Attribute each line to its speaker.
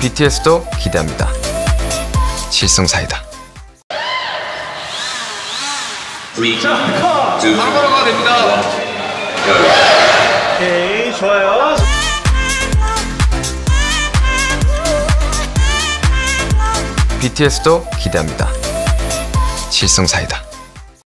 Speaker 1: BTS도 기대합니다. 칠성사이다.
Speaker 2: 자, 바로 가야 됩니다. 오케이, 좋아요.
Speaker 1: BTS도 기대합니다. 칠성사이다.